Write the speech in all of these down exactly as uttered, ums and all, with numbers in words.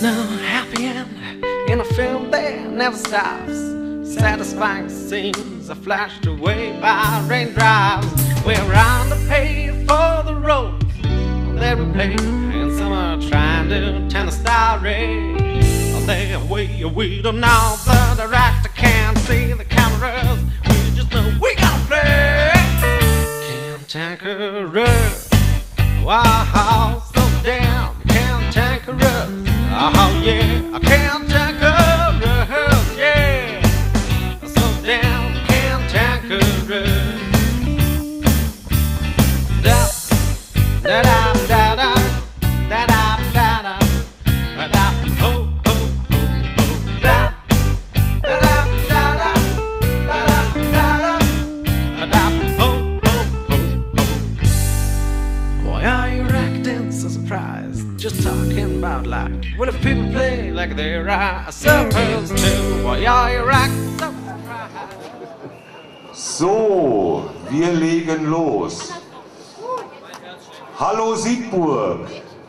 no happy end in a film that never stops. Satisfying scenes are flashed away by raindrops. We're on the pay for the road that we play, and some are trying to tell a story. They we we don't know the director can't see the cameras. We just know we gotta play. Cantankerous, wow, so damn cantankerous. Oh yeah, cantankerous, yeah, so damn cantankerous. Da da da da da da da da da da. Oh, oh, oh, oh, da da da da da da da da da. Oh, oh, oh, oh. Why are you acting so surprised? Just talking about life. What if people play like they're supposed to? Why are you acting so surprised? So, wir legen los. Hallo Siegburg!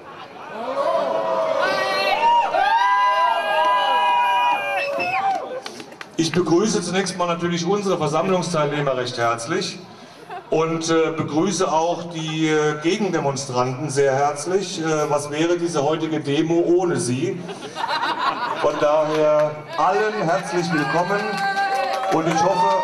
Ich begrüße zunächst mal natürlich unsere Versammlungsteilnehmer recht herzlich und äh, begrüße auch die äh, Gegendemonstranten sehr herzlich. Äh, was wäre diese heutige Demo ohne sie? Von daher allen herzlich willkommen und ich hoffe,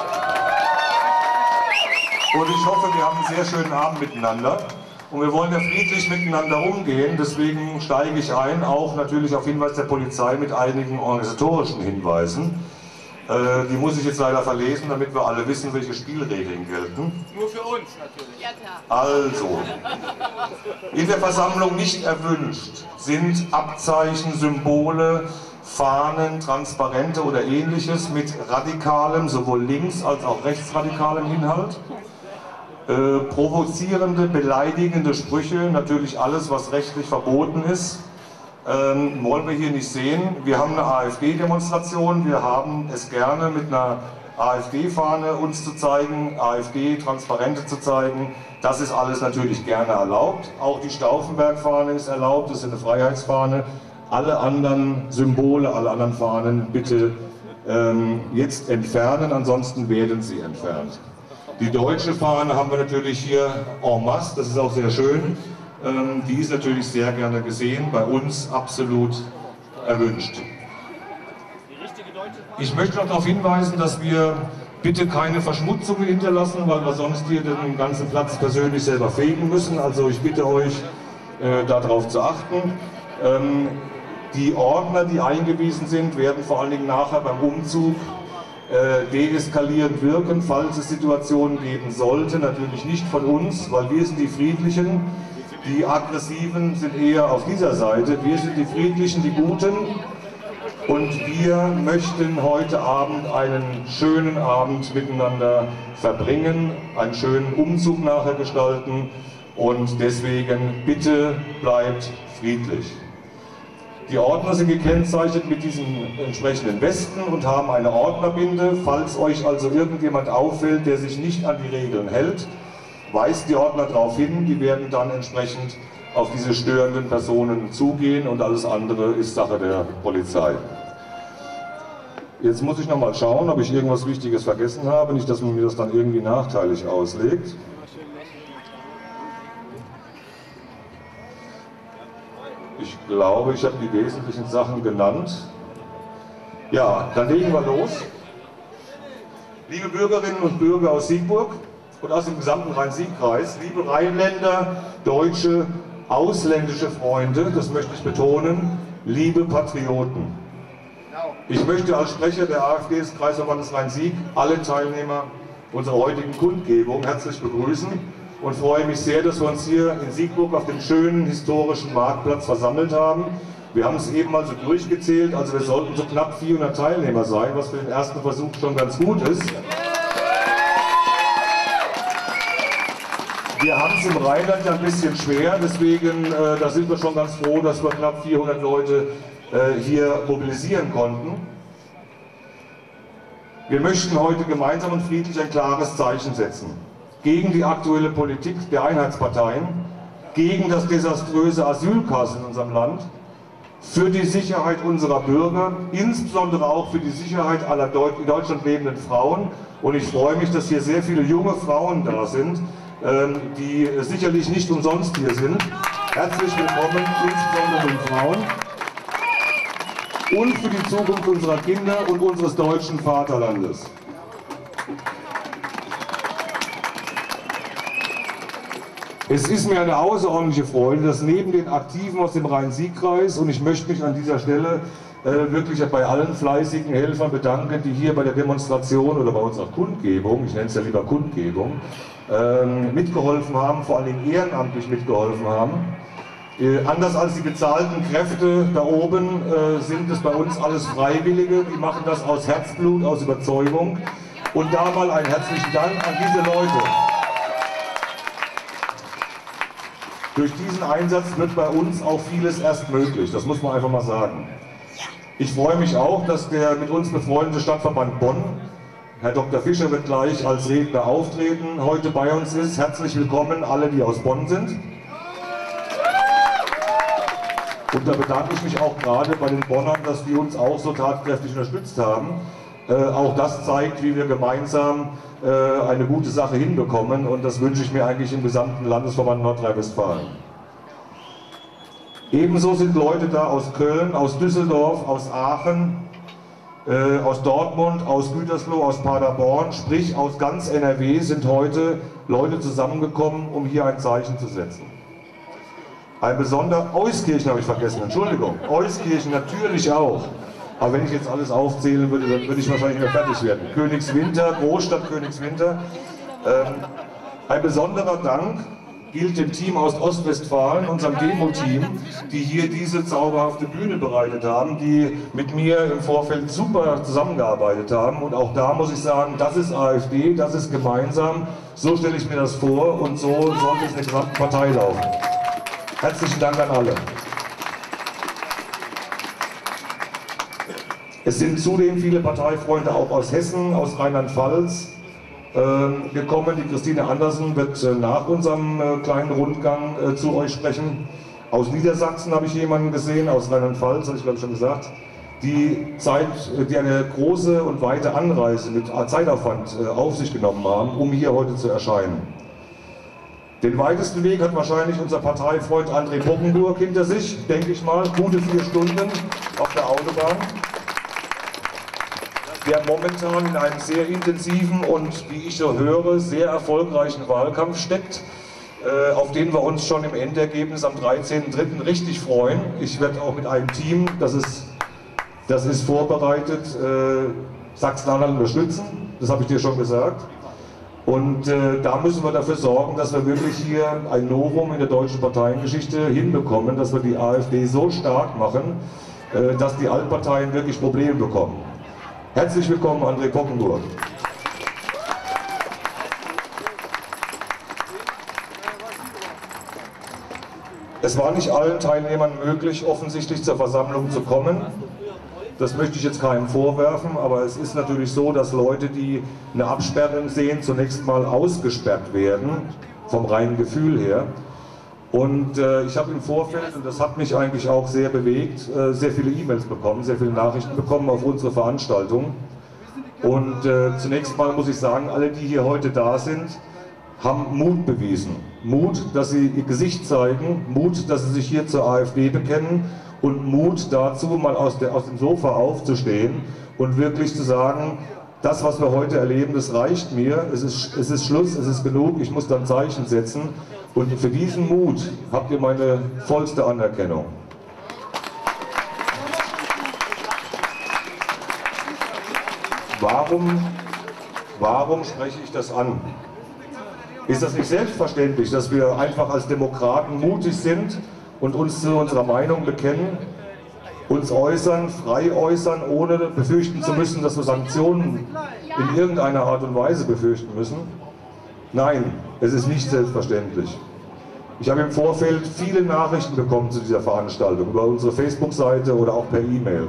und ich hoffe, wir haben einen sehr schönen Abend miteinander. Und wir wollen ja friedlich miteinander umgehen, deswegen steige ich ein, auch natürlich auf Hinweis der Polizei mit einigen organisatorischen Hinweisen. Äh, die muss ich jetzt leider verlesen, damit wir alle wissen, welche Spielregeln gelten. Nur für uns natürlich. Ja, klar. Also, in der Versammlung nicht erwünscht sind Abzeichen, Symbole, Fahnen, Transparente oder ähnliches mit radikalem, sowohl links- als auch rechtsradikalem Inhalt. Äh, provozierende, beleidigende Sprüche, natürlich alles, was rechtlich verboten ist, ähm, wollen wir hier nicht sehen. Wir haben eine AfD-Demonstration, wir haben es gerne mit einer AfD-Fahne uns zu zeigen, AfD-Transparente zu zeigen. Das ist alles natürlich gerne erlaubt. Auch die Stauffenberg-Fahne ist erlaubt, das ist eine Freiheitsfahne. Alle anderen Symbole, alle anderen Fahnen bitte ähm, jetzt entfernen, ansonsten werden sie entfernt. Die deutsche Fahne haben wir natürlich hier en masse, das ist auch sehr schön. Ähm, die ist natürlich sehr gerne gesehen, bei uns absolut erwünscht. Ich möchte noch darauf hinweisen, dass wir bitte keine Verschmutzungen hinterlassen, weil wir sonst hier den ganzen Platz persönlich selber fegen müssen. Also ich bitte euch, äh, darauf zu achten. Ähm, die Ordner, die eingewiesen sind, werden vor allen Dingen nachher beim Umzug deeskalierend wirken, falls es Situationen geben sollte, natürlich nicht von uns, weil wir sind die Friedlichen, die Aggressiven sind eher auf dieser Seite, wir sind die Friedlichen, die Guten und wir möchten heute Abend einen schönen Abend miteinander verbringen, einen schönen Umzug nachher gestalten und deswegen bitte bleibt friedlich. Die Ordner sind gekennzeichnet mit diesen entsprechenden Westen und haben eine Ordnerbinde. Falls euch also irgendjemand auffällt, der sich nicht an die Regeln hält, weist die Ordner darauf hin, die werden dann entsprechend auf diese störenden Personen zugehen und alles andere ist Sache der Polizei. Jetzt muss ich noch mal schauen, ob ich irgendwas Wichtiges vergessen habe, nicht, dass man mir das dann irgendwie nachteilig auslegt. Ich glaube, ich habe die wesentlichen Sachen genannt. Ja, dann legen wir los. Liebe Bürgerinnen und Bürger aus Siegburg und aus dem gesamten Rhein-Sieg-Kreis, liebe Rheinländer, deutsche, ausländische Freunde, das möchte ich betonen, liebe Patrioten. Ich möchte als Sprecher der AfD des Kreisverbandes Rhein-Sieg alle Teilnehmer unserer heutigen Kundgebung herzlich begrüßen und freue mich sehr, dass wir uns hier in Siegburg auf dem schönen historischen Marktplatz versammelt haben. Wir haben es eben also durchgezählt, also wir sollten so knapp vierhundert Teilnehmer sein, was für den ersten Versuch schon ganz gut ist. Wir haben es im Rheinland ja ein bisschen schwer, deswegen äh, da sind wir schon ganz froh, dass wir knapp vierhundert Leute äh, hier mobilisieren konnten. Wir möchten heute gemeinsam und friedlich ein klares Zeichen setzen. Gegen die aktuelle Politik der Einheitsparteien, gegen das desaströse Asylchaos in unserem Land, für die Sicherheit unserer Bürger, insbesondere auch für die Sicherheit aller Deut in Deutschland lebenden Frauen. Und ich freue mich, dass hier sehr viele junge Frauen da sind, ähm, die sicherlich nicht umsonst hier sind. Herzlich willkommen, insbesondere den Frauen. Und für die Zukunft unserer Kinder und unseres deutschen Vaterlandes. Es ist mir eine außerordentliche Freude, dass neben den Aktiven aus dem Rhein-Sieg-Kreis, und ich möchte mich an dieser Stelle äh, wirklich bei allen fleißigen Helfern bedanken, die hier bei der Demonstration oder bei unserer Kundgebung, ich nenne es ja lieber Kundgebung, äh, mitgeholfen haben, vor allem ehrenamtlich mitgeholfen haben. Äh, anders als die bezahlten Kräfte da oben äh, sind es bei uns alles Freiwillige, die machen das aus Herzblut, aus Überzeugung. Und da mal einen herzlichen Dank an diese Leute. Durch diesen Einsatz wird bei uns auch vieles erst möglich, das muss man einfach mal sagen. Ich freue mich auch, dass der mit uns befreundete Stadtverband Bonn, Herr Doktor Fischer wird gleich als Redner auftreten, heute bei uns ist. Herzlich willkommen alle, die aus Bonn sind. Und da bedanke ich mich auch gerade bei den Bonnern, dass die uns auch so tatkräftig unterstützt haben. Äh, auch das zeigt, wie wir gemeinsam äh, eine gute Sache hinbekommen, und das wünsche ich mir eigentlich im gesamten Landesverband Nordrhein-Westfalen. Ebenso sind Leute da aus Köln, aus Düsseldorf, aus Aachen, äh, aus Dortmund, aus Gütersloh, aus Paderborn, sprich aus ganz N R W sind heute Leute zusammengekommen, um hier ein Zeichen zu setzen. Ein besonderer, Euskirchen habe ich vergessen, Entschuldigung, Euskirchen natürlich auch. Aber wenn ich jetzt alles aufzählen würde, dann würde ich wahrscheinlich nicht mehr fertig werden. Königswinter, Großstadt Königswinter. Ähm, ein besonderer Dank gilt dem Team aus Ostwestfalen, unserem Demo-Team, die hier diese zauberhafte Bühne bereitet haben, die mit mir im Vorfeld super zusammengearbeitet haben. Und auch da muss ich sagen, das ist AfD, das ist gemeinsam. So stelle ich mir das vor, und so sollte es in der gesamten Partei laufen. Herzlichen Dank an alle. Es sind zudem viele Parteifreunde auch aus Hessen, aus Rheinland-Pfalz gekommen. Die Christine Andersen wird nach unserem kleinen Rundgang zu euch sprechen. Aus Niedersachsen habe ich jemanden gesehen, aus Rheinland-Pfalz, habe ich glaube ich schon gesagt, die, Zeit, die eine große und weite Anreise mit Zeitaufwand auf sich genommen haben, um hier heute zu erscheinen. Den weitesten Weg hat wahrscheinlich unser Parteifreund André Poggenburg hinter sich, denke ich mal, gute vier Stunden auf der Autobahn, der momentan in einem sehr intensiven und, wie ich so höre, sehr erfolgreichen Wahlkampf steckt, äh, auf den wir uns schon im Endergebnis am dreizehnten dritten richtig freuen. Ich werde auch mit einem Team, das ist, das ist vorbereitet, äh, Sachsen-Anhalt unterstützen, das habe ich dir schon gesagt. Und äh, da müssen wir dafür sorgen, dass wir wirklich hier ein Novum in der deutschen Parteiengeschichte hinbekommen, dass wir die AfD so stark machen, äh, dass die Altparteien wirklich Probleme bekommen. Herzlich willkommen, André Poggenburg. Es war nicht allen Teilnehmern möglich, offensichtlich zur Versammlung zu kommen. Das möchte ich jetzt keinem vorwerfen, aber es ist natürlich so, dass Leute, die eine Absperrung sehen, zunächst mal ausgesperrt werden, vom reinen Gefühl her. Und äh, ich habe im Vorfeld, und das hat mich eigentlich auch sehr bewegt, äh, sehr viele E-Mails bekommen, sehr viele Nachrichten bekommen auf unsere Veranstaltung. Und äh, zunächst mal muss ich sagen, alle, die hier heute da sind, haben Mut bewiesen. Mut, dass sie ihr Gesicht zeigen, Mut, dass sie sich hier zur AfD bekennen, und Mut dazu, mal aus, der, aus dem Sofa aufzustehen und wirklich zu sagen, das, was wir heute erleben, das reicht mir, es ist, es ist Schluss, es ist genug, ich muss dann Zeichen setzen. Und für diesen Mut habt ihr meine vollste Anerkennung. Warum, warum spreche ich das an? Ist das nicht selbstverständlich, dass wir einfach als Demokraten mutig sind und uns zu unserer Meinung bekennen, uns äußern, frei äußern, ohne befürchten zu müssen, dass wir Sanktionen in irgendeiner Art und Weise befürchten müssen? Nein, es ist nicht selbstverständlich. Ich habe im Vorfeld viele Nachrichten bekommen zu dieser Veranstaltung, über unsere Facebook-Seite oder auch per E-Mail.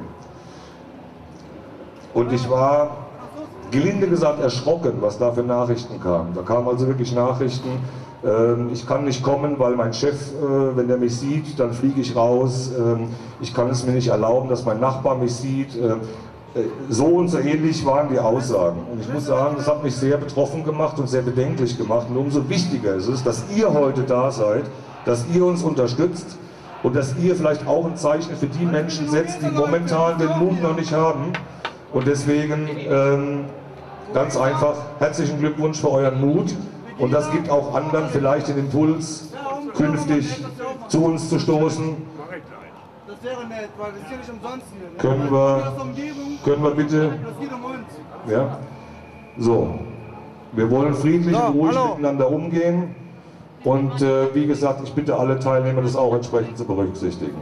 Und ich war, gelinde gesagt, erschrocken, was da für Nachrichten kamen. Da kamen also wirklich Nachrichten, Ähm, ich kann nicht kommen, weil mein Chef, äh, wenn der mich sieht, dann fliege ich raus. Ähm, ich kann es mir nicht erlauben, dass mein Nachbar mich sieht. Ähm, äh, so und so ähnlich waren die Aussagen. Und ich muss sagen, das hat mich sehr betroffen gemacht und sehr bedenklich gemacht. Und umso wichtiger ist es, dass ihr heute da seid, dass ihr uns unterstützt und dass ihr vielleicht auch ein Zeichen für die Menschen setzt, die momentan den Mut noch nicht haben. Und deswegen ähm, ganz einfach herzlichen Glückwunsch für euren Mut. Und das gibt auch anderen vielleicht den Impuls, künftig zu uns zu stoßen. Das wäre nett, weil das ist ja nicht umsonst. Können wir, können wir bitte? Das geht um uns. Ja. So. Wir wollen friedlich und ruhig miteinander umgehen. Und äh, wie gesagt, ich bitte alle Teilnehmer, das auch entsprechend zu berücksichtigen.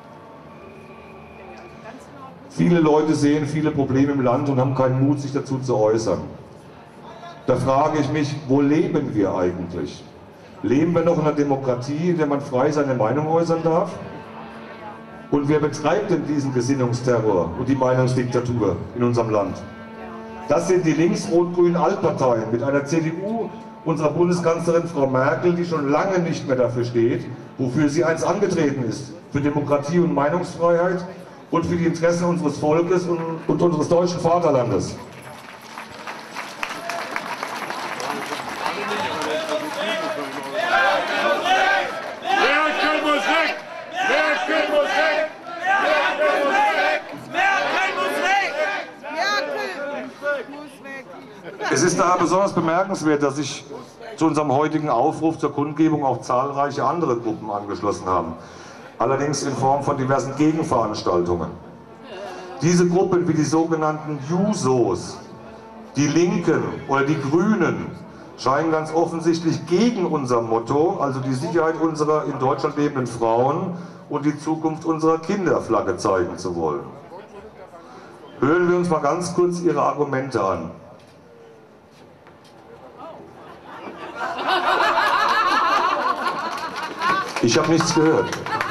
Viele Leute sehen viele Probleme im Land und haben keinen Mut, sich dazu zu äußern. Da frage ich mich, wo leben wir eigentlich? Leben wir noch in einer Demokratie, in der man frei seine Meinung äußern darf? Und wer betreibt denn diesen Gesinnungsterror und die Meinungsdiktatur in unserem Land? Das sind die links-rot-grünen Altparteien mit einer C D U unserer Bundeskanzlerin Frau Merkel, die schon lange nicht mehr dafür steht, wofür sie einst angetreten ist, für Demokratie und Meinungsfreiheit und für die Interessen unseres Volkes und, und unseres deutschen Vaterlandes. Merkel muss weg! Merkel muss weg! Merkel muss weg! Merkel muss weg! Merkel muss weg! Es ist daher besonders bemerkenswert, dass sich zu unserem heutigen Aufruf zur Kundgebung auch zahlreiche andere Gruppen angeschlossen haben. Allerdings in Form von diversen Gegenveranstaltungen. Diese Gruppen wie die sogenannten Jusos, die Linken oder die Grünen, scheinen ganz offensichtlich gegen unser Motto, also die Sicherheit unserer in Deutschland lebenden Frauen und die Zukunft unserer Kinder Flagge zeigen zu wollen. Hören wir uns mal ganz kurz ihre Argumente an. Ich habe nichts gehört.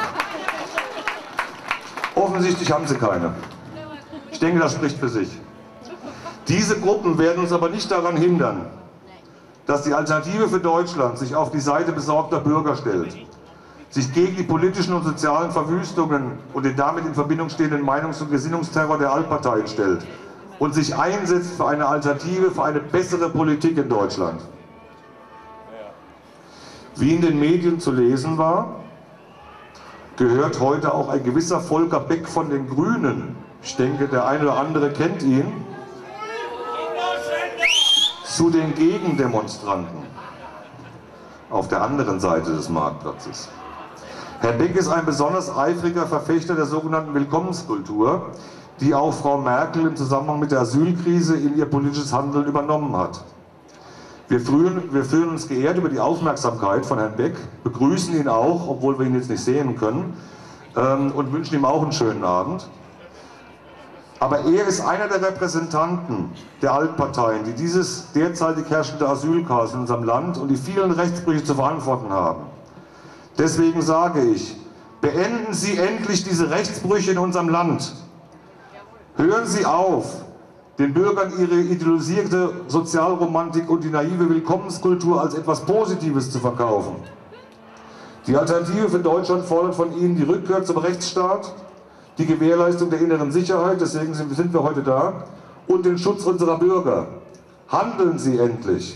Offensichtlich haben sie keine. Ich denke, das spricht für sich. Diese Gruppen werden uns aber nicht daran hindern, dass die Alternative für Deutschland sich auf die Seite besorgter Bürger stellt, sich gegen die politischen und sozialen Verwüstungen und den damit in Verbindung stehenden Meinungs- und Gesinnungsterror der Altparteien stellt und sich einsetzt für eine Alternative, für eine bessere Politik in Deutschland. Wie in den Medien zu lesen war, gehört heute auch ein gewisser Volker Beck von den Grünen, ich denke, der eine oder andere kennt ihn, zu den Gegendemonstranten auf der anderen Seite des Marktplatzes. Herr Beck ist ein besonders eifriger Verfechter der sogenannten Willkommenskultur, die auch Frau Merkel im Zusammenhang mit der Asylkrise in ihr politisches Handeln übernommen hat. Wir fühlen, wir fühlen uns geehrt über die Aufmerksamkeit von Herrn Beck, begrüßen ihn auch, obwohl wir ihn jetzt nicht sehen können, ähm, und wünschen ihm auch einen schönen Abend. Aber er ist einer der Repräsentanten der Altparteien, die dieses derzeitig herrschende Asylchaos in unserem Land und die vielen Rechtsbrüche zu verantworten haben. Deswegen sage ich, beenden Sie endlich diese Rechtsbrüche in unserem Land. Hören Sie auf, den Bürgern ihre ideologisierte Sozialromantik und die naive Willkommenskultur als etwas Positives zu verkaufen. Die Alternative für Deutschland fordert von Ihnen die Rückkehr zum Rechtsstaat, die Gewährleistung der inneren Sicherheit, deswegen sind wir heute da, und den Schutz unserer Bürger. Handeln Sie endlich!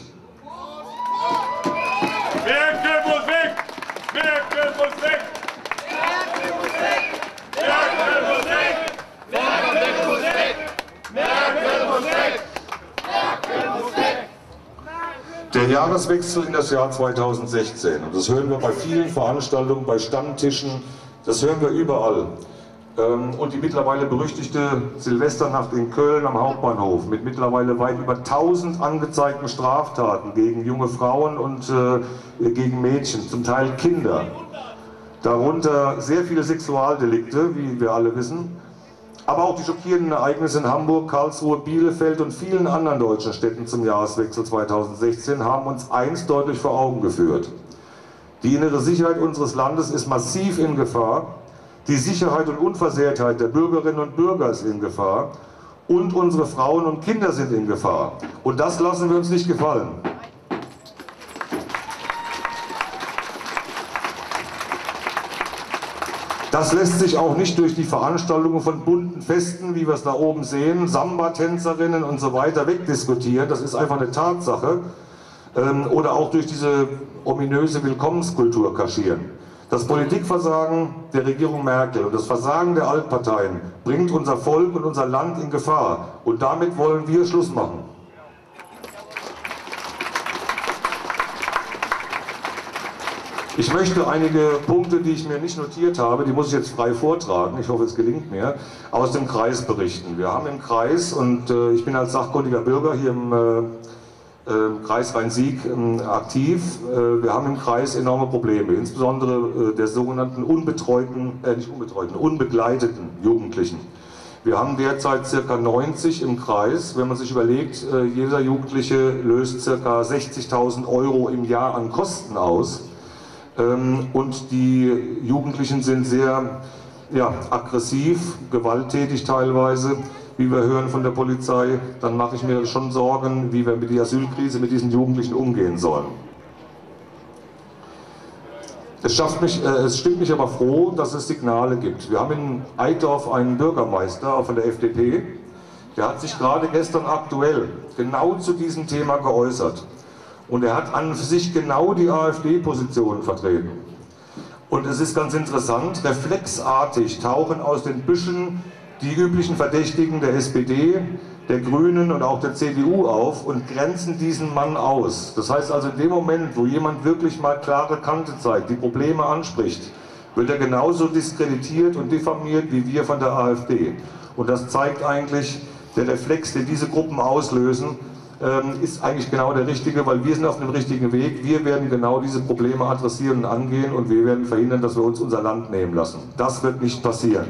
Merkel muss weg! Merkel muss weg! Merkel muss weg! Merkel muss weg! Merkel muss weg! Merkel muss weg! Merkel muss weg! Der Jahreswechsel in das Jahr zweitausendsechzehn, und das hören wir bei vielen Veranstaltungen, bei Stammtischen, das hören wir überall. Und die mittlerweile berüchtigte Silvesternacht in Köln am Hauptbahnhof mit mittlerweile weit über tausend angezeigten Straftaten gegen junge Frauen und äh, gegen Mädchen, zum Teil Kinder. Darunter sehr viele Sexualdelikte, wie wir alle wissen, aber auch die schockierenden Ereignisse in Hamburg, Karlsruhe, Bielefeld und vielen anderen deutschen Städten zum Jahreswechsel zweitausendsechzehn haben uns eins deutlich vor Augen geführt. Die innere Sicherheit unseres Landes ist massiv in Gefahr. Die Sicherheit und Unversehrtheit der Bürgerinnen und Bürger ist in Gefahr und unsere Frauen und Kinder sind in Gefahr. Und das lassen wir uns nicht gefallen. Das lässt sich auch nicht durch die Veranstaltungen von bunten Festen, wie wir es da oben sehen, Samba-Tänzerinnen und so weiter wegdiskutieren. Das ist einfach eine Tatsache. Ähm, oder auch durch diese ominöse Willkommenskultur kaschieren. Das Politikversagen der Regierung Merkel und das Versagen der Altparteien bringt unser Volk und unser Land in Gefahr. Und damit wollen wir Schluss machen. Ich möchte einige Punkte, die ich mir nicht notiert habe, die muss ich jetzt frei vortragen, ich hoffe es gelingt mir, aus dem Kreis berichten. Wir haben im Kreis, und äh, ich bin als sachkundiger Bürger hier im äh, äh, Kreis Rhein-Sieg äh, aktiv, äh, wir haben im Kreis enorme Probleme, insbesondere äh, der sogenannten unbetreuten, äh, nicht unbetreuten, unbegleiteten Jugendlichen. Wir haben derzeit ca. neunzig im Kreis. Wenn man sich überlegt, äh, jeder Jugendliche löst ca. sechzigtausend Euro im Jahr an Kosten aus. Und die Jugendlichen sind sehr ja, aggressiv, gewalttätig teilweise, wie wir hören von der Polizei. Dann mache ich mir schon Sorgen, wie wir mit der Asylkrise mit diesen Jugendlichen umgehen sollen. Es, schafft mich, äh, es stimmt mich aber froh, dass es Signale gibt. Wir haben in Eidorf einen Bürgermeister, auch von der F D P, der hat sich gerade gestern aktuell genau zu diesem Thema geäußert. Und er hat an sich genau die AfD-Position vertreten. Und es ist ganz interessant, reflexartig tauchen aus den Büschen die üblichen Verdächtigen der S P D, der Grünen und auch der C D U auf und grenzen diesen Mann aus. Das heißt also, in dem Moment, wo jemand wirklich mal klare Kante zeigt, die Probleme anspricht, wird er genauso diskreditiert und diffamiert wie wir von der AfD. Und das zeigt eigentlich, der Reflex, den diese Gruppen auslösen, ist eigentlich genau der richtige, weil wir sind auf dem richtigen Weg. Wir werden genau diese Probleme adressieren und angehen und wir werden verhindern, dass wir uns unser Land nehmen lassen. Das wird nicht passieren.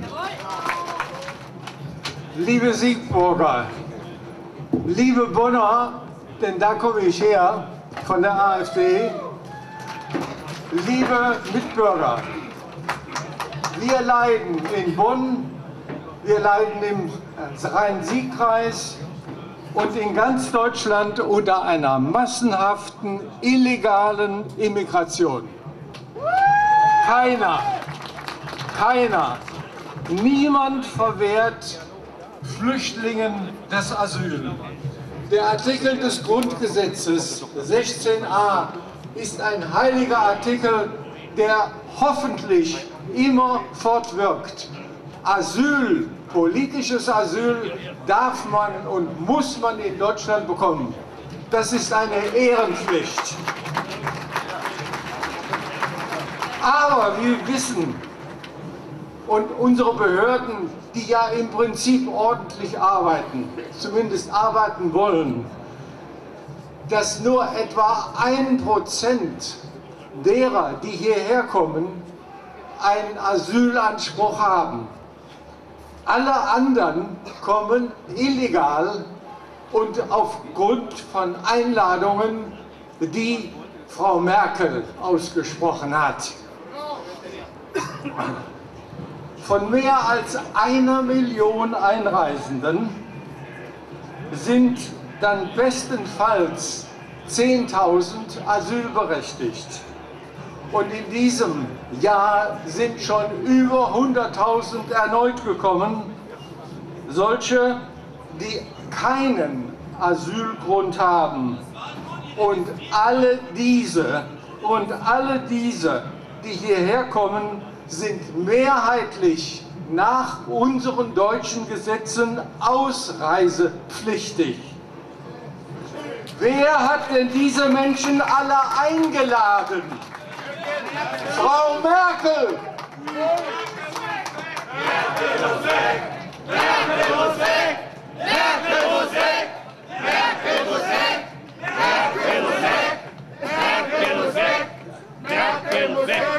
Liebe Siegburger, liebe Bonner, denn da komme ich her, von der AfD, liebe Mitbürger, wir leiden in Bonn, wir leiden im Rhein-Sieg-Kreis und in ganz Deutschland unter einer massenhaften, illegalen Immigration. Keiner, keiner, niemand verwehrt Flüchtlingen das Asyl. Der Artikel des Grundgesetzes sechzehn a ist ein heiliger Artikel, der hoffentlich immer fortwirkt. Asyl, politisches Asyl darf man und muss man in Deutschland bekommen. Das ist eine Ehrenpflicht. Aber wir wissen, und unsere Behörden, die ja im Prinzip ordentlich arbeiten, zumindest arbeiten wollen, dass nur etwa ein Prozent derer, die hierher kommen, einen Asylanspruch haben. Alle anderen kommen illegal und aufgrund von Einladungen, die Frau Merkel ausgesprochen hat. Von mehr als einer Million Einreisenden sind dann bestenfalls zehntausend asylberechtigt. Und in diesem Jahr sind schon über hunderttausend erneut gekommen, solche, die keinen Asylgrund haben. Und alle diese, und alle diese, die hierher kommen, sind mehrheitlich nach unseren deutschen Gesetzen ausreisepflichtig. Wer hat denn diese Menschen alle eingeladen? Frau Merkel! Merkel muss weg! Merkel muss weg! Merkel muss weg! Merkel muss weg! Merkel muss weg! Merkel muss weg! Merkel muss weg!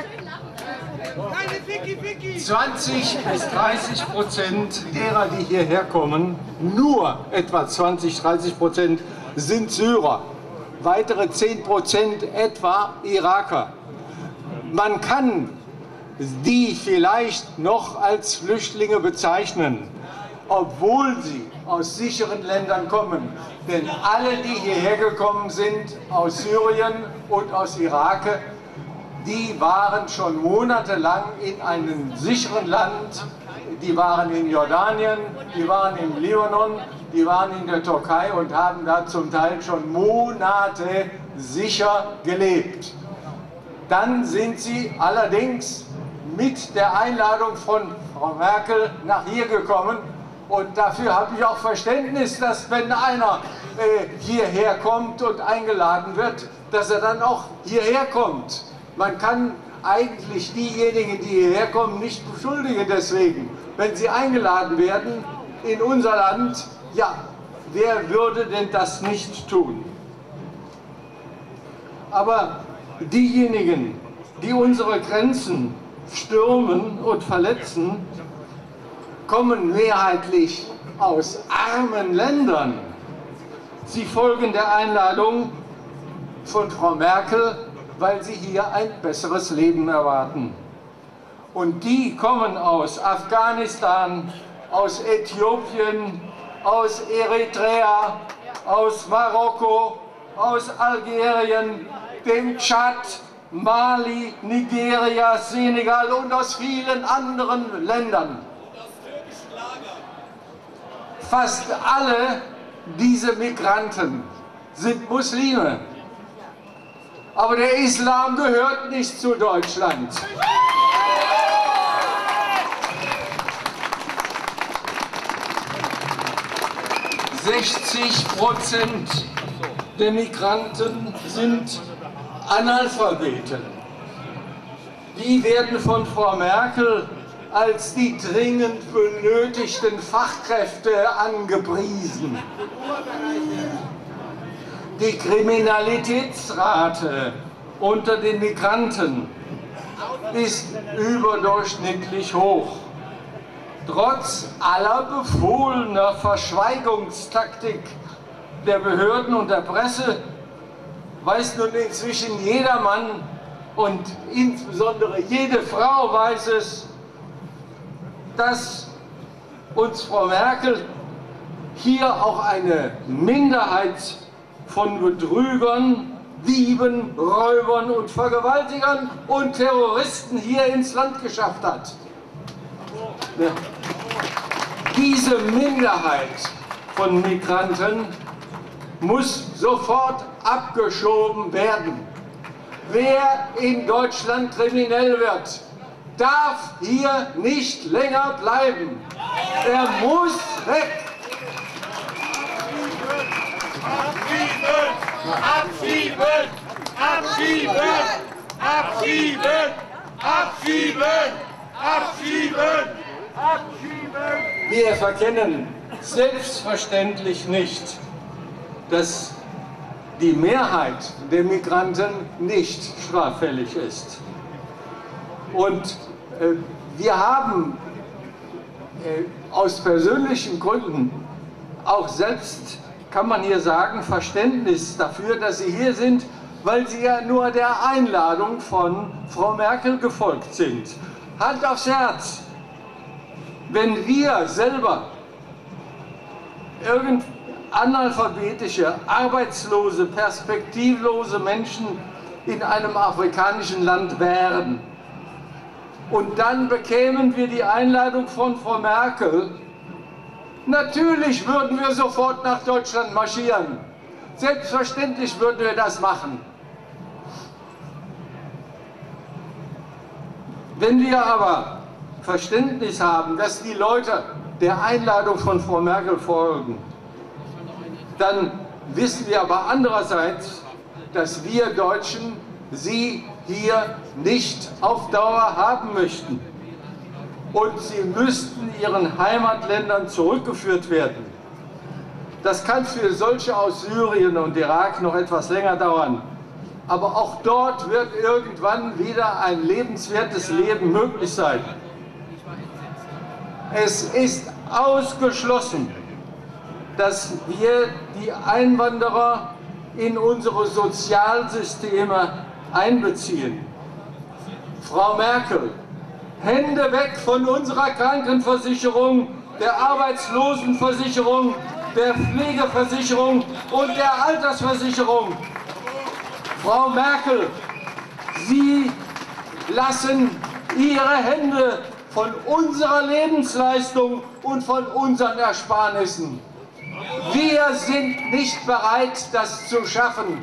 zwanzig bis dreißig Prozent derer, die hierher kommen, nur etwa zwanzig, dreißig Prozent sind Syrer. Weitere zehn Prozent etwa Iraker. Man kann die vielleicht noch als Flüchtlinge bezeichnen, obwohl sie aus sicheren Ländern kommen. Denn alle, die hierher gekommen sind, aus Syrien und aus Irak, die waren schon monatelang in einem sicheren Land. Die waren in Jordanien, die waren im Libanon, die waren in der Türkei und haben da zum Teil schon Monate sicher gelebt. Dann sind sie allerdings mit der Einladung von Frau Merkel nach hier gekommen. Und dafür habe ich auch Verständnis, dass wenn einer äh, hierher kommt und eingeladen wird, dass er dann auch hierher kommt. Man kann eigentlich diejenigen, die hierher kommen, nicht beschuldigen deswegen. Wenn sie eingeladen werden in unser Land, ja, wer würde denn das nicht tun? Aber diejenigen, die unsere Grenzen stürmen und verletzen, kommen mehrheitlich aus armen Ländern. Sie folgen der Einladung von Frau Merkel, weil sie hier ein besseres Leben erwarten. Und die kommen aus Afghanistan, aus Äthiopien, aus Eritrea, aus Marokko, aus Algerien, dem Tschad, Mali, Nigeria, Senegal und aus vielen anderen Ländern. Fast alle diese Migranten sind Muslime. Aber der Islam gehört nicht zu Deutschland. sechzig Prozent der Migranten sind Analphabeten. Die werden von Frau Merkel als die dringend benötigten Fachkräfte angepriesen. Die Kriminalitätsrate unter den Migranten ist überdurchschnittlich hoch. Trotz aller befohlener Verschweigungstaktik der Behörden und der Presse weiß nun inzwischen jeder Mann und insbesondere jede Frau weiß es, dass uns Frau Merkel hier auch eine Minderheit von Betrügern, Dieben, Räubern und Vergewaltigern und Terroristen hier ins Land geschafft hat. Ja. Diese Minderheit von Migranten muss sofort abgeschoben werden. Wer in Deutschland kriminell wird, darf hier nicht länger bleiben. Er muss weg. Abschieben! Abschieben! Abschieben! Abschieben! Abschieben! Abschieben! Wir verkennen selbstverständlich nicht, dass die Mehrheit der Migranten nicht straffällig ist. Und äh, wir haben äh, aus persönlichen Gründen auch selbst, kann man hier sagen, Verständnis dafür, dass Sie hier sind, weil Sie ja nur der Einladung von Frau Merkel gefolgt sind. Hand aufs Herz, wenn wir selber irgend analphabetische, arbeitslose, perspektivlose Menschen in einem afrikanischen Land wären und dann bekämen wir die Einladung von Frau Merkel, natürlich würden wir sofort nach Deutschland marschieren. Selbstverständlich würden wir das machen. Wenn wir aber Verständnis haben, dass die Leute der Einladung von Frau Merkel folgen, dann wissen wir aber andererseits, dass wir Deutschen sie hier nicht auf Dauer haben möchten. Und sie müssten ihren Heimatländern zurückgeführt werden. Das kann für solche aus Syrien und Irak noch etwas länger dauern. Aber auch dort wird irgendwann wieder ein lebenswertes Leben möglich sein. Es ist ausgeschlossen, dass wir die Einwanderer in unsere Sozialsysteme einbeziehen. Frau Merkel, Hände weg von unserer Krankenversicherung, der Arbeitslosenversicherung, der Pflegeversicherung und der Altersversicherung. Frau Merkel, Sie lassen ihre Hände von unserer Lebensleistung und von unseren Ersparnissen. Wir sind nicht bereit, das zu schaffen.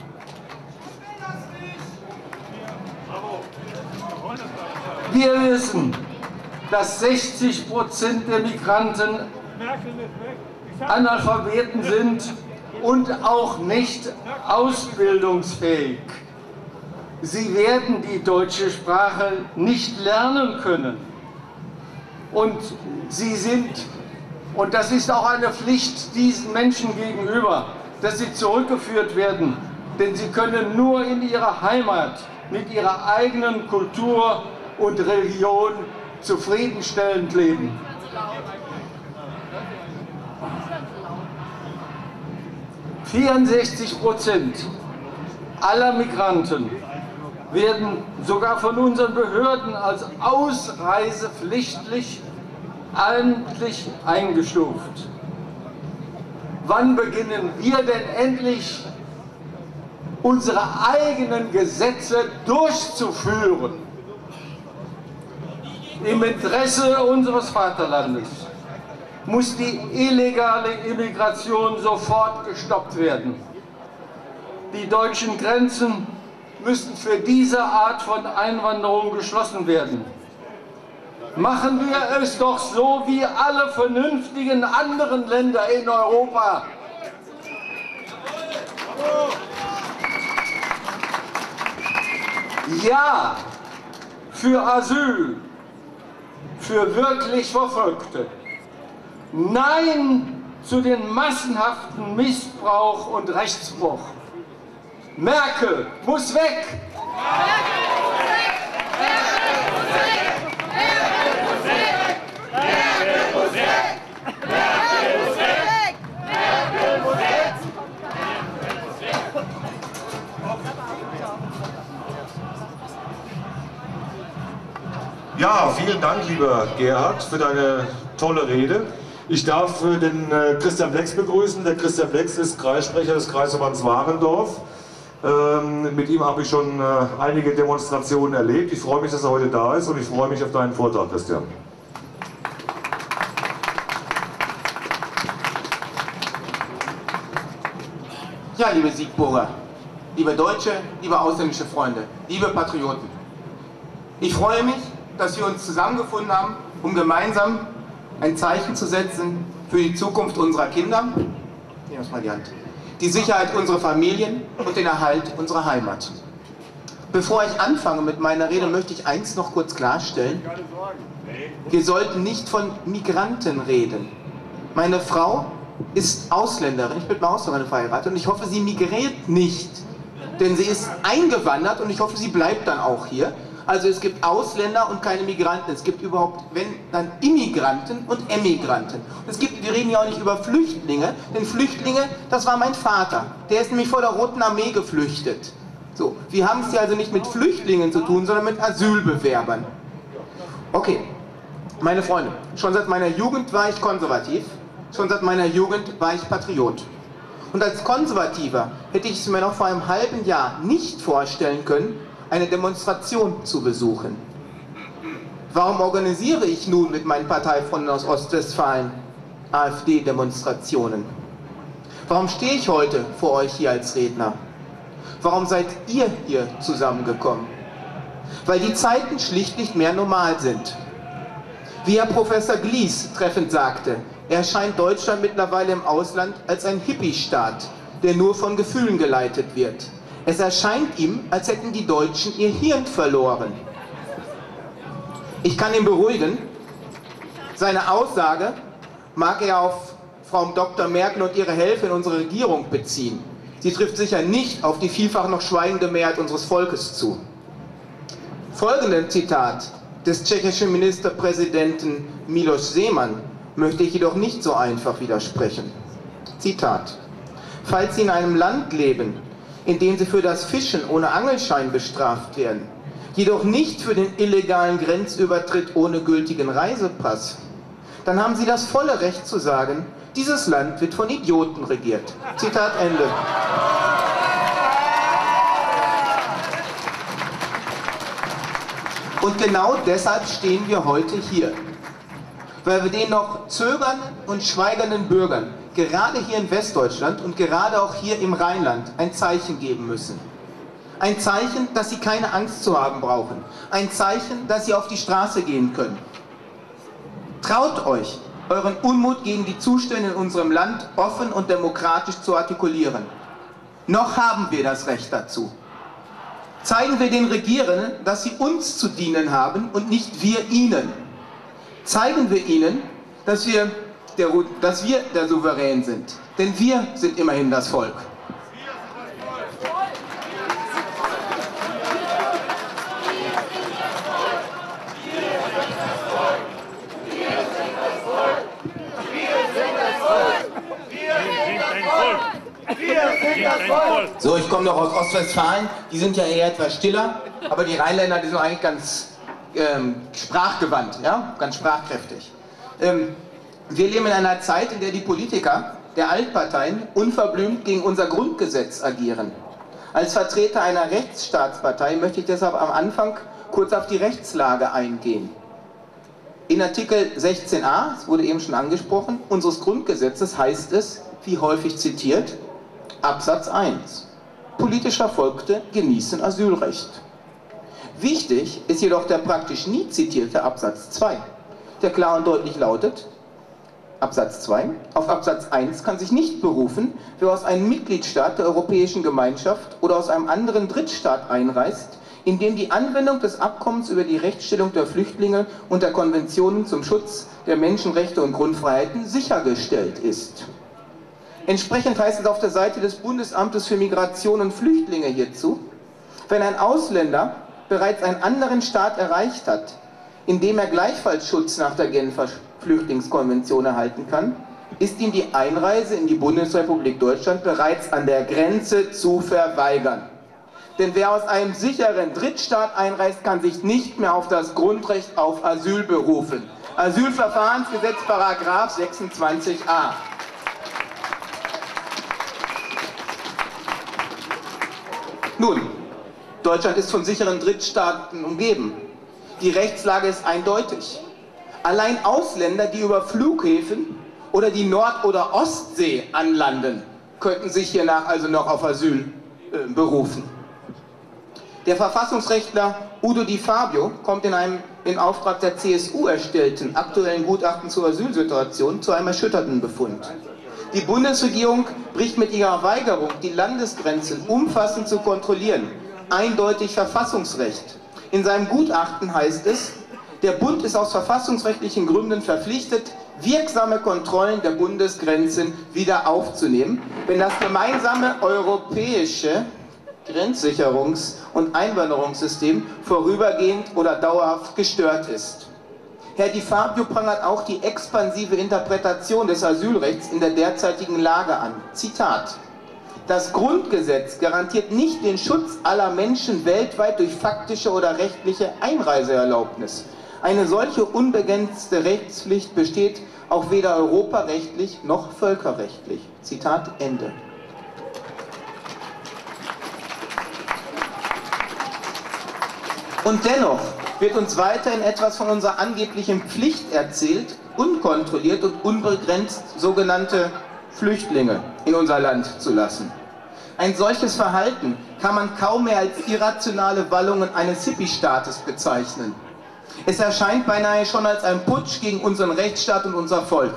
Wir wissen, dass sechzig Prozent der Migranten Analphabeten sind und auch nicht ausbildungsfähig. Sie werden die deutsche Sprache nicht lernen können. Und sie sind, und das ist auch eine Pflicht diesen Menschen gegenüber, dass sie zurückgeführt werden, denn sie können nur in ihrer Heimat mit ihrer eigenen Kultur und Religion zufriedenstellend leben. vierundsechzig Prozent aller Migranten werden sogar von unseren Behörden als ausreisepflichtig amtlich eingestuft. Wann beginnen wir denn endlich, unsere eigenen Gesetze durchzuführen? Im Interesse unseres Vaterlandes muss die illegale Immigration sofort gestoppt werden. Die deutschen Grenzen müssen für diese Art von Einwanderung geschlossen werden. Machen wir es doch so wie alle vernünftigen anderen Länder in Europa. Ja für Asyl, für wirklich Verfolgte. Nein zu den massenhaften Missbrauch und Rechtsbruch. Merkel muss weg! Ja, vielen Dank, lieber Gerhard, für deine tolle Rede. Ich darf den Christian Blex begrüßen. Der Christian Blex ist Kreissprecher des Kreisverbands Warendorf. Ähm, mit ihm habe ich schon äh, einige Demonstrationen erlebt. Ich freue mich, dass er heute da ist, und ich freue mich auf deinen Vortrag, Christian. Ja, liebe Siegburger, liebe Deutsche, liebe ausländische Freunde, liebe Patrioten. Ich freue mich, dass wir uns zusammengefunden haben, um gemeinsam ein Zeichen zu setzen für die Zukunft unserer Kinder. Nehmen wir uns mal die Hand. Die Sicherheit unserer Familien und den Erhalt unserer Heimat. Bevor ich anfange mit meiner Rede, möchte ich eins noch kurz klarstellen. Wir sollten nicht von Migranten reden. Meine Frau ist Ausländerin, ich bin mit einer Ausländerin verheiratet, und ich hoffe, sie migriert nicht. Denn sie ist eingewandert und ich hoffe, sie bleibt dann auch hier. Also es gibt Ausländer und keine Migranten. Es gibt überhaupt, wenn, dann Immigranten und Emigranten. Und es gibt, wir reden ja auch nicht über Flüchtlinge, denn Flüchtlinge, das war mein Vater. Der ist nämlich vor der Roten Armee geflüchtet. So, wir haben es hier also nicht mit Flüchtlingen zu tun, sondern mit Asylbewerbern. Okay, meine Freunde, schon seit meiner Jugend war ich konservativ, schon seit meiner Jugend war ich Patriot. Und als Konservativer hätte ich es mir noch vor einem halben Jahr nicht vorstellen können, eine Demonstration zu besuchen. Warum organisiere ich nun mit meinen Parteifreunden aus Ostwestfalen AfD-Demonstrationen? Warum stehe ich heute vor euch hier als Redner? Warum seid ihr hier zusammengekommen? Weil die Zeiten schlicht nicht mehr normal sind. Wie Herr Professor Glies treffend sagte, erscheint Deutschland mittlerweile im Ausland als ein Hippie-Staat, der nur von Gefühlen geleitet wird. Es erscheint ihm, als hätten die Deutschen ihr Hirn verloren. Ich kann ihn beruhigen. Seine Aussage mag er auf Frau Doktor Merkel und ihre Helfer in unserer Regierung beziehen. Sie trifft sicher nicht auf die vielfach noch schweigende Mehrheit unseres Volkes zu. Folgendem Zitat des tschechischen Ministerpräsidenten Miloš Zeman möchte ich jedoch nicht so einfach widersprechen. Zitat: Falls Sie in einem Land leben, in dem Sie für das Fischen ohne Angelschein bestraft werden, jedoch nicht für den illegalen Grenzübertritt ohne gültigen Reisepass, dann haben Sie das volle Recht zu sagen, dieses Land wird von Idioten regiert. Zitat Ende. Und genau deshalb stehen wir heute hier. Weil wir den noch zögernden und schweigenden Bürgern, gerade hier in Westdeutschland und gerade auch hier im Rheinland, ein Zeichen geben müssen. Ein Zeichen, dass sie keine Angst zu haben brauchen. Ein Zeichen, dass sie auf die Straße gehen können. Traut euch, euren Unmut gegen die Zustände in unserem Land offen und demokratisch zu artikulieren. Noch haben wir das Recht dazu. Zeigen wir den Regierenden, dass sie uns zu dienen haben und nicht wir ihnen. Zeigen wir ihnen, dass wir der, dass wir der Souverän sind. Denn wir sind immerhin das Volk. So, ich komme noch aus Ostwestfalen, die sind ja eher etwas stiller, aber die Rheinländer, die sind eigentlich ganz ähm, sprachgewandt, ja? Ganz sprachkräftig. Ähm, wir leben in einer Zeit, in der die Politiker der Altparteien unverblümt gegen unser Grundgesetz agieren. Als Vertreter einer Rechtsstaatspartei möchte ich deshalb am Anfang kurz auf die Rechtslage eingehen. In Artikel sechzehn a, es wurde eben schon angesprochen, unseres Grundgesetzes heißt es, wie häufig zitiert, Absatz eins. Politisch Verfolgte genießen Asylrecht. Wichtig ist jedoch der praktisch nie zitierte Absatz zwei, der klar und deutlich lautet, Absatz zwei, auf Absatz eins kann sich nicht berufen, wer aus einem Mitgliedstaat der Europäischen Gemeinschaft oder aus einem anderen Drittstaat einreist, in dem die Anwendung des Abkommens über die Rechtsstellung der Flüchtlinge und der Konventionen zum Schutz der Menschenrechte und Grundfreiheiten sichergestellt ist. Entsprechend heißt es auf der Seite des Bundesamtes für Migration und Flüchtlinge hierzu, wenn ein Ausländer bereits einen anderen Staat erreicht hat, in dem er gleichfalls Schutz nach der Genfer Flüchtlingskonvention erhalten kann, ist ihm die Einreise in die Bundesrepublik Deutschland bereits an der Grenze zu verweigern. Denn wer aus einem sicheren Drittstaat einreist, kann sich nicht mehr auf das Grundrecht auf Asyl berufen. Asylverfahrensgesetz, Paragraph sechsundzwanzig a. Nun, Deutschland ist von sicheren Drittstaaten umgeben. Die Rechtslage ist eindeutig. Allein Ausländer, die über Flughäfen oder die Nord- oder Ostsee anlanden, könnten sich hiernach also noch auf Asyl äh, berufen. Der Verfassungsrechtler Udo Di Fabio kommt in einem in Auftrag der C S U erstellten aktuellen Gutachten zur Asylsituation zu einem erschütternden Befund. Die Bundesregierung bricht mit ihrer Weigerung, die Landesgrenzen umfassend zu kontrollieren, eindeutig Verfassungsrecht. In seinem Gutachten heißt es, der Bund ist aus verfassungsrechtlichen Gründen verpflichtet, wirksame Kontrollen der Bundesgrenzen wieder aufzunehmen, wenn das gemeinsame europäische Grenzsicherungs- und Einwanderungssystem vorübergehend oder dauerhaft gestört ist. Herr Di Fabio prangert auch die expansive Interpretation des Asylrechts in der derzeitigen Lage an. Zitat: Das Grundgesetz garantiert nicht den Schutz aller Menschen weltweit durch faktische oder rechtliche Einreiseerlaubnis. Eine solche unbegrenzte Rechtspflicht besteht auch weder europarechtlich noch völkerrechtlich. Zitat Ende. Und dennoch wird uns weiterhin etwas von unserer angeblichen Pflicht erzählt, unkontrolliert und unbegrenzt sogenannte Flüchtlinge in unser Land zu lassen. Ein solches Verhalten kann man kaum mehr als irrationale Wallungen eines Hippie-Staates bezeichnen. Es erscheint beinahe schon als ein Putsch gegen unseren Rechtsstaat und unser Volk.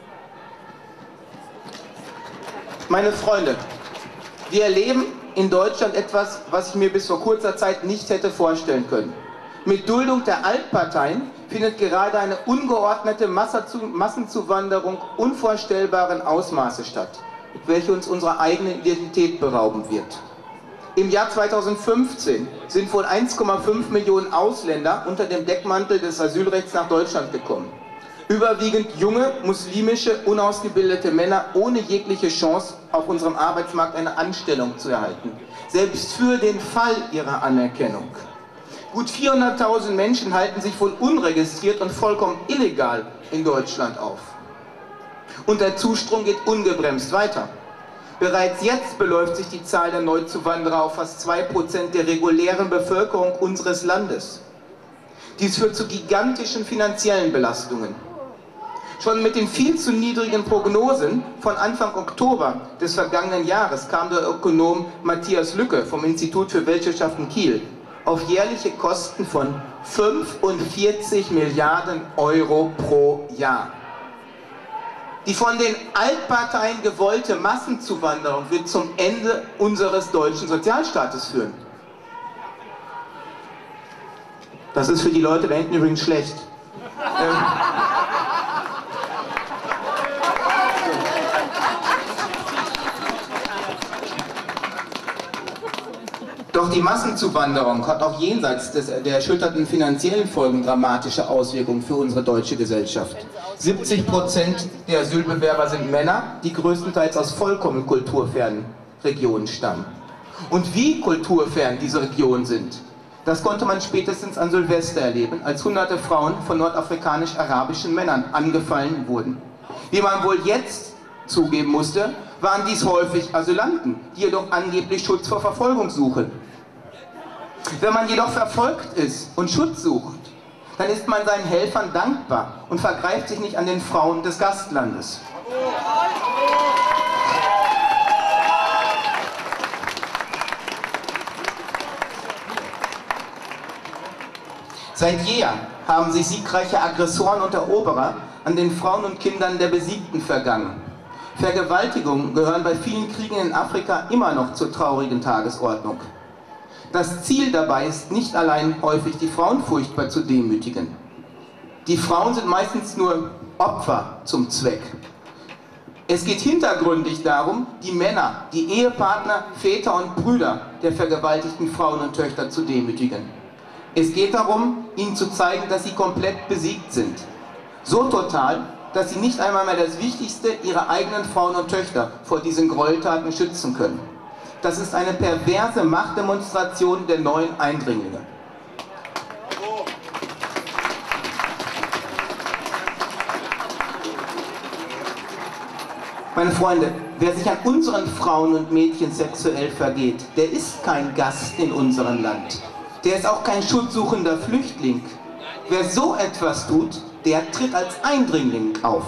Meine Freunde, wir erleben in Deutschland etwas, was ich mir bis vor kurzer Zeit nicht hätte vorstellen können. Mit Duldung der Altparteien findet gerade eine ungeordnete Massenzuwanderung unvorstellbaren Ausmaßes statt, welche uns unserer eigenen Identität berauben wird. Im Jahr zweitausendfünfzehn sind wohl eins Komma fünf Millionen Ausländer unter dem Deckmantel des Asylrechts nach Deutschland gekommen. Überwiegend junge, muslimische, unausgebildete Männer ohne jegliche Chance, auf unserem Arbeitsmarkt eine Anstellung zu erhalten. Selbst für den Fall ihrer Anerkennung. Gut vierhunderttausend Menschen halten sich wohl unregistriert und vollkommen illegal in Deutschland auf. Und der Zustrom geht ungebremst weiter. Bereits jetzt beläuft sich die Zahl der Neuzuwanderer auf fast zwei Prozent der regulären Bevölkerung unseres Landes. Dies führt zu gigantischen finanziellen Belastungen. Schon mit den viel zu niedrigen Prognosen von Anfang Oktober des vergangenen Jahres kam der Ökonom Matthias Lücke vom Institut für Weltwirtschaft in Kiel auf jährliche Kosten von fünfundvierzig Milliarden Euro pro Jahr. Die von den Altparteien gewollte Massenzuwanderung wird zum Ende unseres deutschen Sozialstaates führen. Das ist für die Leute da hinten übrigens schlecht. Ähm, Doch die Massenzuwanderung hat auch jenseits des, der erschütterten finanziellen Folgen dramatische Auswirkungen für unsere deutsche Gesellschaft. siebzig Prozent der Asylbewerber sind Männer, die größtenteils aus vollkommen kulturfernen Regionen stammen. Und wie kulturfern diese Regionen sind, das konnte man spätestens an Silvester erleben, als hunderte Frauen von nordafrikanisch-arabischen Männern angefallen wurden. Wie man wohl jetzt zugeben musste, waren dies häufig Asylanten, die jedoch angeblich Schutz vor Verfolgung suchen. Wenn man jedoch verfolgt ist und Schutz sucht, dann ist man seinen Helfern dankbar und vergreift sich nicht an den Frauen des Gastlandes. Seit jeher haben sich siegreiche Aggressoren und Eroberer an den Frauen und Kindern der Besiegten vergangen. Vergewaltigungen gehören bei vielen Kriegen in Afrika immer noch zur traurigen Tagesordnung. Das Ziel dabei ist nicht allein häufig, die Frauen furchtbar zu demütigen. Die Frauen sind meistens nur Opfer zum Zweck. Es geht hintergründig darum, die Männer, die Ehepartner, Väter und Brüder der vergewaltigten Frauen und Töchter zu demütigen. Es geht darum, ihnen zu zeigen, dass sie komplett besiegt sind. So total, dass sie nicht einmal mehr das Wichtigste, ihre eigenen Frauen und Töchter vor diesen Gräueltaten schützen können. Das ist eine perverse Machtdemonstration der neuen Eindringlinge. Meine Freunde, wer sich an unseren Frauen und Mädchen sexuell vergeht, der ist kein Gast in unserem Land. Der ist auch kein schutzsuchender Flüchtling. Wer so etwas tut, der tritt als Eindringling auf.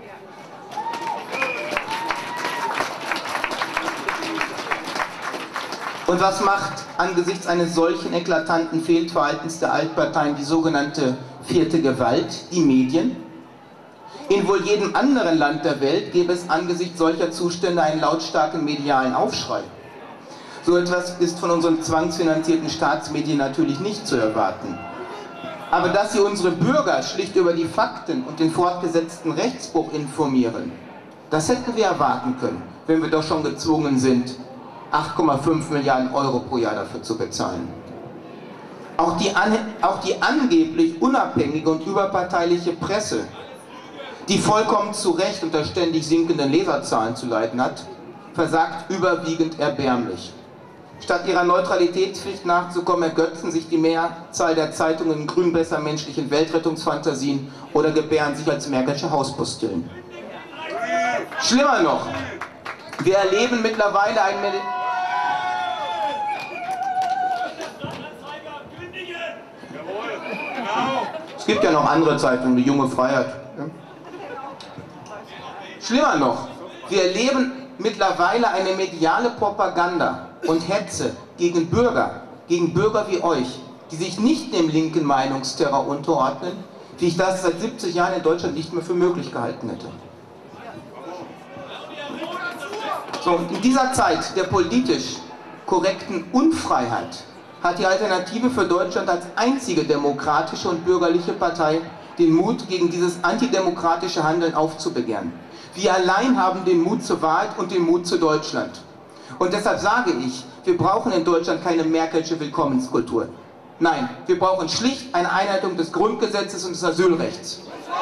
Und was macht angesichts eines solchen eklatanten Fehlverhaltens der Altparteien die sogenannte vierte Gewalt? Die Medien? In wohl jedem anderen Land der Welt gäbe es angesichts solcher Zustände einen lautstarken medialen Aufschrei. So etwas ist von unseren zwangsfinanzierten Staatsmedien natürlich nicht zu erwarten. Aber dass sie unsere Bürger schlicht über die Fakten und den fortgesetzten Rechtsbruch informieren, das hätten wir erwarten können, wenn wir doch schon gezwungen sind, acht Komma fünf Milliarden Euro pro Jahr dafür zu bezahlen. Auch die, an, auch die angeblich unabhängige und überparteiliche Presse, die vollkommen zu Recht unter ständig sinkenden Leserzahlen zu leiden hat, versagt überwiegend erbärmlich. Statt ihrer Neutralitätspflicht nachzukommen, ergötzen sich die Mehrzahl der Zeitungen in grünbesser menschlichen Weltrettungsfantasien oder gebären sich als märkische Hauspostillen. Schlimmer noch, wir erleben mittlerweile ein... Medi es gibt ja noch andere Zeitungen, die Junge Freiheit. Ja? Schlimmer noch, wir erleben mittlerweile eine mediale Propaganda und Hetze gegen Bürger, gegen Bürger wie euch, die sich nicht dem linken Meinungsterror unterordnen, wie ich das seit siebzig Jahren in Deutschland nicht mehr für möglich gehalten hätte. So, in dieser Zeit der politisch korrekten Unfreiheit hat die Alternative für Deutschland als einzige demokratische und bürgerliche Partei den Mut, gegen dieses antidemokratische Handeln aufzubegehren. Wir allein haben den Mut zur Wahrheit und den Mut zu Deutschland. Und deshalb sage ich, wir brauchen in Deutschland keine Merkelsche Willkommenskultur. Nein, wir brauchen schlicht eine Einhaltung des Grundgesetzes und des Asylrechts.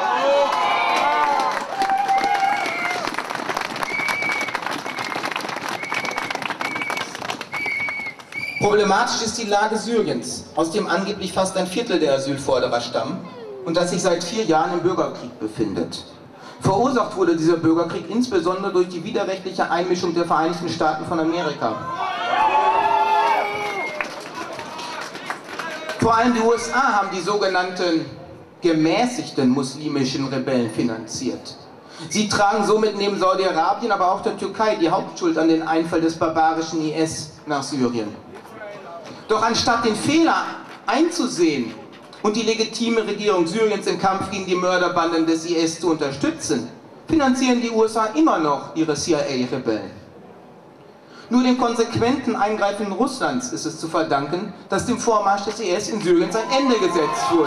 Problematisch ist die Lage Syriens, aus dem angeblich fast ein Viertel der Asylforderer stammen und das sich seit vier Jahren im Bürgerkrieg befindet. Verursacht wurde dieser Bürgerkrieg insbesondere durch die widerrechtliche Einmischung der Vereinigten Staaten von Amerika. Vor allem die U S A haben die sogenannten gemäßigten muslimischen Rebellen finanziert. Sie tragen somit neben Saudi-Arabien, aber auch der Türkei die Hauptschuld an den Einfall des barbarischen I S nach Syrien. Doch anstatt den Fehler einzusehen und die legitime Regierung Syriens im Kampf gegen die Mörderbanden des I S zu unterstützen, finanzieren die U S A immer noch ihre C I A-Rebellen. Nur dem konsequenten Eingreifen Russlands ist es zu verdanken, dass dem Vormarsch des I S in Syrien sein Ende gesetzt wurde.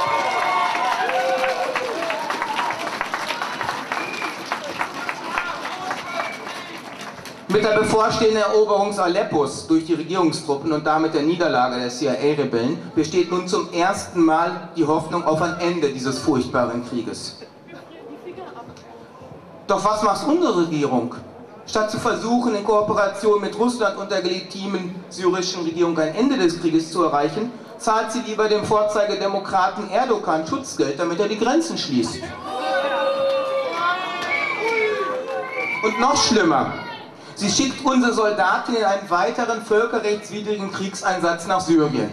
Mit der bevorstehenden Eroberung Aleppos durch die Regierungstruppen und damit der Niederlage der C I A-Rebellen besteht nun zum ersten Mal die Hoffnung auf ein Ende dieses furchtbaren Krieges. Doch was macht unsere Regierung? Statt zu versuchen, in Kooperation mit Russland und der legitimen syrischen Regierung ein Ende des Krieges zu erreichen, zahlt sie lieber dem Vorzeigedemokraten Erdogan Schutzgeld, damit er die Grenzen schließt. Und noch schlimmer, sie schickt unsere Soldaten in einen weiteren völkerrechtswidrigen Kriegseinsatz nach Syrien.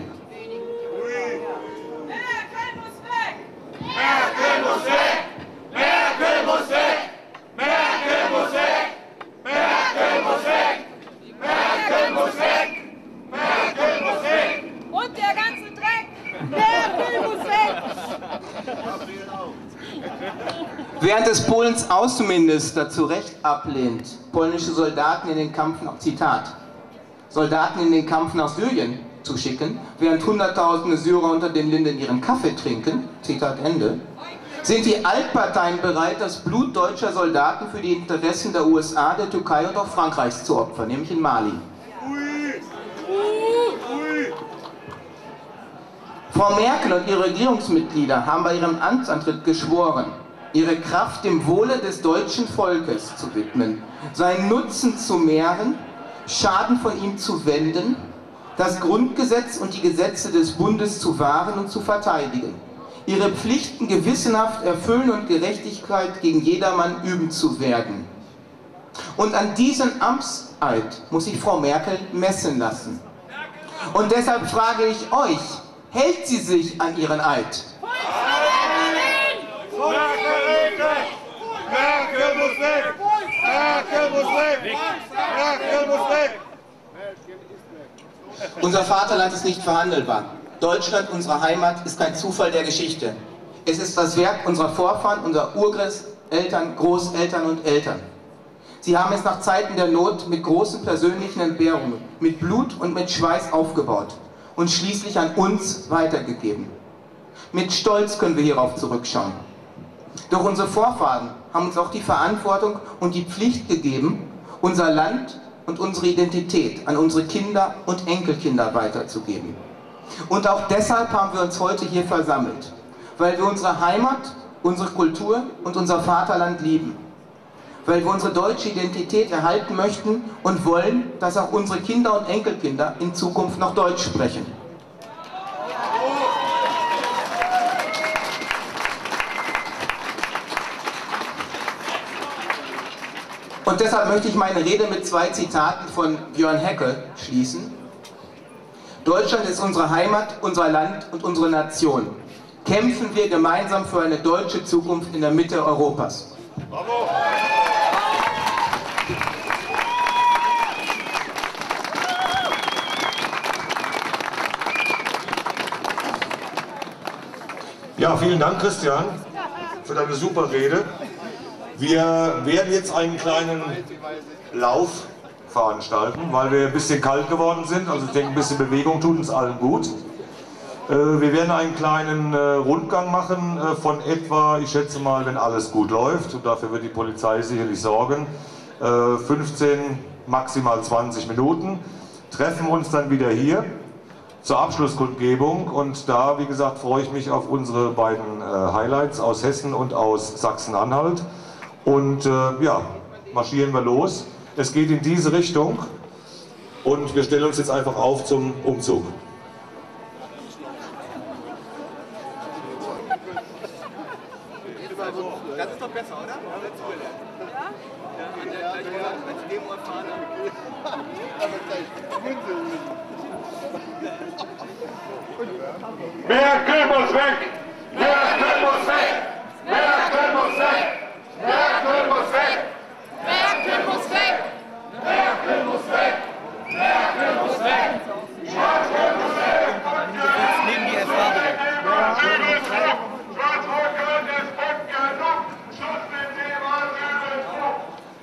Merkel muss weg! Merkel muss weg! Merkel muss weg! Merkel muss weg! Merkel muss weg! Merkel muss weg! Merkel muss weg! Und der ganze Dreck! Merkel muss weg! Während es Polens Außenminister zu Recht ablehnt, polnische Soldaten in den Kampf nach, Zitat, Soldaten in den Kampf nach Syrien zu schicken, während Hunderttausende Syrer unter den Linden ihren Kaffee trinken, Zitat Ende, sind die Altparteien bereit, das Blut deutscher Soldaten für die Interessen der U S A, der Türkei und auch Frankreichs zu opfern, nämlich in Mali. Frau Merkel und ihre Regierungsmitglieder haben bei ihrem Amtsantritt geschworen, ihre Kraft dem Wohle des deutschen Volkes zu widmen, seinen Nutzen zu mehren, Schaden von ihm zu wenden, das Grundgesetz und die Gesetze des Bundes zu wahren und zu verteidigen, ihre Pflichten gewissenhaft erfüllen und Gerechtigkeit gegen jedermann üben zu werden. Und an diesen Amtseid muss sich Frau Merkel messen lassen. Und deshalb frage ich euch, hält sie sich an ihren Eid? Merkel muss weg! Merkel muss weg! Merkel muss weg! Unser Vaterland ist nicht verhandelbar. Deutschland, unsere Heimat, ist kein Zufall der Geschichte. Es ist das Werk unserer Vorfahren, unserer Urgroßeltern, Großeltern und Eltern. Sie haben es nach Zeiten der Not mit großen persönlichen Entbehrungen, mit Blut und mit Schweiß aufgebaut und schließlich an uns weitergegeben. Mit Stolz können wir hierauf zurückschauen. Doch unsere Vorfahren haben uns auch die Verantwortung und die Pflicht gegeben, unser Land und unsere Identität an unsere Kinder und Enkelkinder weiterzugeben. Und auch deshalb haben wir uns heute hier versammelt, weil wir unsere Heimat, unsere Kultur und unser Vaterland lieben. Weil wir unsere deutsche Identität erhalten möchten und wollen, dass auch unsere Kinder und Enkelkinder in Zukunft noch Deutsch sprechen. Und deshalb möchte ich meine Rede mit zwei Zitaten von Björn Hecke schließen. Deutschland ist unsere Heimat, unser Land und unsere Nation. Kämpfen wir gemeinsam für eine deutsche Zukunft in der Mitte Europas. Bravo! Ja, vielen Dank, Christian, für deine super Rede. Wir werden jetzt einen kleinen Lauf veranstalten, weil wir ein bisschen kalt geworden sind. Also ich denke, ein bisschen Bewegung tut uns allen gut. Wir werden einen kleinen Rundgang machen von etwa, ich schätze mal, wenn alles gut läuft, und dafür wird die Polizei sicherlich sorgen, fünfzehn, maximal zwanzig Minuten. Treffen uns dann wieder hier zur Abschlusskundgebung, und da, wie gesagt, freue ich mich auf unsere beiden Highlights aus Hessen und aus Sachsen-Anhalt. Und äh, ja, marschieren wir los. Es geht in diese Richtung und wir stellen uns jetzt einfach auf zum Umzug. Das ist doch besser, oder? Ja? Ja, als Demo fahren. Merkel muss weg! Merkel muss weg! Merkel muss weg! Merkel muss weg! Merkel muss weg! Merkel muss weg! Merkel muss weg! Merkel muss weg! Jetzt nehmen die Erfahrung. Schwarzrot-Grün ist gut genug! Schluss mit dem Asylbetrug!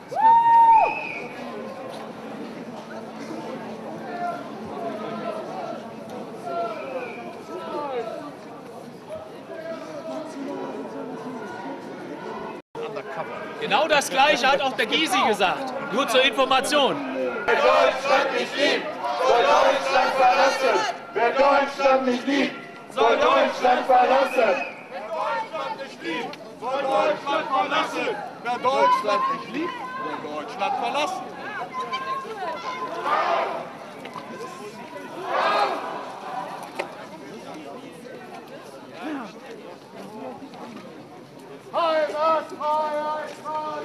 Genau das Gleiche hat auch der Gysi gesagt. Nur zur Information. Wer Deutschland nicht liebt, soll Deutschland verlassen! Wer Deutschland nicht liebt, soll Deutschland verlassen! Wer Deutschland nicht liebt, soll Deutschland verlassen! Wer Deutschland nicht liebt, soll Deutschland verlassen! Heimat, Freiheit, Freiheit!